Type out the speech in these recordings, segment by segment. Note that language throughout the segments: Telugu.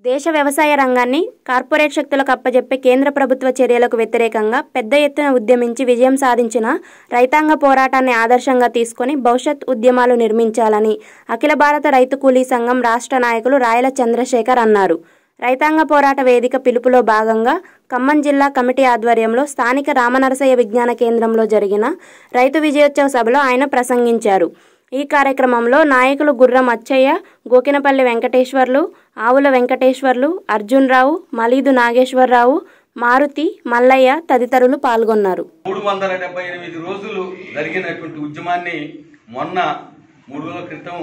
దేశ వ్యవసాయ రంగాన్ని కార్పొరేట్ శక్తులకు అప్పజెప్పే కేంద్ర ప్రభుత్వ చర్యలకు వ్యతిరేకంగా పెద్ద ఎత్తున ఉద్యమించి విజయం సాధించిన రైతాంగ పోరాటాన్ని ఆదర్శంగా తీసుకొని భవిష్యత్ ఉద్యమాలు నిర్మించాలని అఖిల భారత రైతు కూలీ సంఘం రాష్ట్ర నాయకులు రాయల చంద్రశేఖర్ అన్నారు. రైతాంగ పోరాట వేదిక పిలుపులో భాగంగా ఖమ్మం జిల్లా కమిటీ ఆధ్వర్యంలో స్థానిక నరసయ విజ్ఞాన కేంద్రంలో జరిగిన రైతు విజయోత్సవ సభలో ఆయన ప్రసంగించారు. ఈ కార్యక్రమంలో నాయకులు గుర్రం అచ్చయ్య, గోకినపల్లి వెంకటేశ్వర్లు, ఆవుల వెంకటేశ్వర్లు, అర్జున్ రావు, మలీదు నాగేశ్వరరావు, మారుతి, మల్లయ్య తదితరులు పాల్గొన్నారు. 378 రోజులు జరిగినటువంటి ఉద్యమాన్ని మొన్న 3 రోజుల క్రితం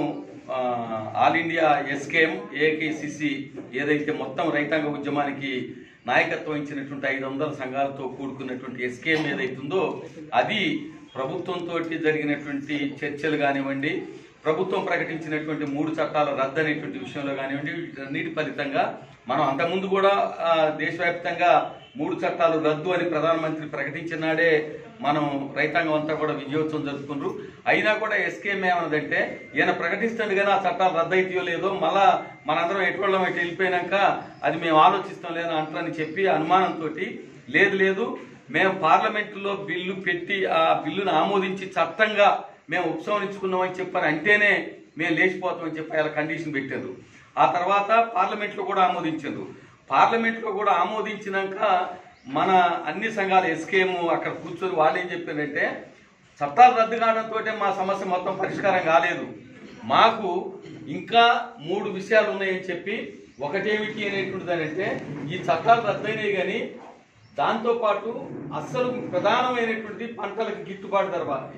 ఆల్ ఇండియా ఎస్కేఎం ఏకేసిసి ఏదైతే మొత్తం రైతాంగ ఉద్యమానికి నాయకత్వం ఇచ్చినటువంటి 500 సంఘాలతో కూడుకున్నటువంటి ఎస్కేఎం ఏదైతుందో అది ప్రభుత్వంతో జరిగినటువంటి చర్చలు కానివ్వండి, ప్రభుత్వం ప్రకటించినటువంటి 3 చట్టాల రద్దు అనేటువంటి విషయంలో కానివ్వండి, వీటన్నిటి ఫలితంగా మనం అంతకుముందు కూడా దేశవ్యాప్తంగా 3 చట్టాలు రద్దు అని ప్రధానమంత్రి ప్రకటించిన నాడే మనం రైతాంగం అంతా కూడా విజయోత్సవం జరుపుకున్నారు. అయినా కూడా ఎస్కేఎం ఏమన్నదంటే ఈయన ప్రకటిస్తుంది కానీ ఆ చట్టాలు రద్దు అయితేయో లేదో మళ్ళా మనందరం ఎటువంటి ఇటు వెళ్ళిపోయినాక అది మేము ఆలోచిస్తాం లేదని అంటారని చెప్పి అనుమానంతో లేదు మేము పార్లమెంటులో బిల్లు పెట్టి ఆ బిల్లును ఆమోదించి చట్టంగా మేము ఉపసంహరించుకున్నామని చెప్పారు అంటేనే మేము లేచిపోతామని చెప్పి అలా కండిషన్ పెట్టారు. ఆ తర్వాత పార్లమెంట్లో కూడా ఆమోదించారు. పార్లమెంట్లో కూడా ఆమోదించినాక మన అన్ని సంఘాలు ఎస్కేఎం అక్కడ కూర్చొని వాళ్ళు ఏం చెప్పారంటే చట్టాలు రద్దు కావడంతో మా సమస్య మొత్తం పరిష్కారం కాలేదు, మాకు ఇంకా 3 విషయాలు ఉన్నాయని చెప్పి ఒకటేమిటి అనేటువంటిదంటే ఈ చట్టాలు రద్దయినాయి కానీ దాంతోపాటు అస్సలు ప్రధానమైనటువంటి పంటలకు గిట్టుబాటు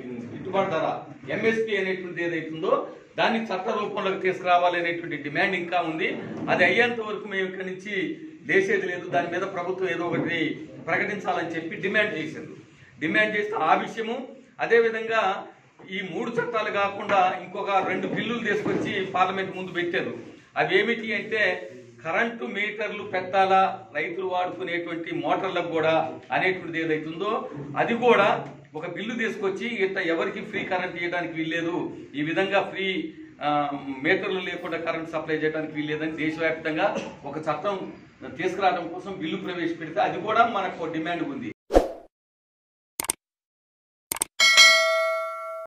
ధర ఎంఎస్పీ అనేటువంటి ఏదైతుందో దాన్ని చట్ట రూపంలోకి తీసుకురావాలి అనేటువంటి డిమాండ్ ఇంకా ఉంది. అది అయ్యేంత వరకు మేము ఇక్కడి నుంచి లేచేది లేదు, దాని మీద ప్రభుత్వం ఏదో ఒకటి ప్రకటించాలని చెప్పి డిమాండ్ చేస్తే ఆ విషయము అదేవిధంగా ఈ 3 చట్టాలు కాకుండా ఇంకొక 2 బిల్లులు తీసుకొచ్చి పార్లమెంట్ ముందు పెట్టారు. అవి ఏమిటి అంటే కరెంటు మీటర్లు పెట్టాలా రైతులు వాడుకునేటువంటి మోటార్లకు కూడా అనేటువంటిది ఏదైతుందో అది కూడా ఒక బిల్లు తీసుకొచ్చి ఇట్లా ఎవరికి ఫ్రీ కరెంట్ ఇవ్వడానికి వీల్లేదు, ఈ విధంగా ఫ్రీ మీటర్లు లేకుండా కరెంట్ సప్లై చేయడానికి వీల్లేదని దేశవ్యాప్తంగా ఒక చట్టం తీసుకురావడం కోసం బిల్లు ప్రవేశపెడితే అది కూడా మనకు డిమాండ్ ఉంది.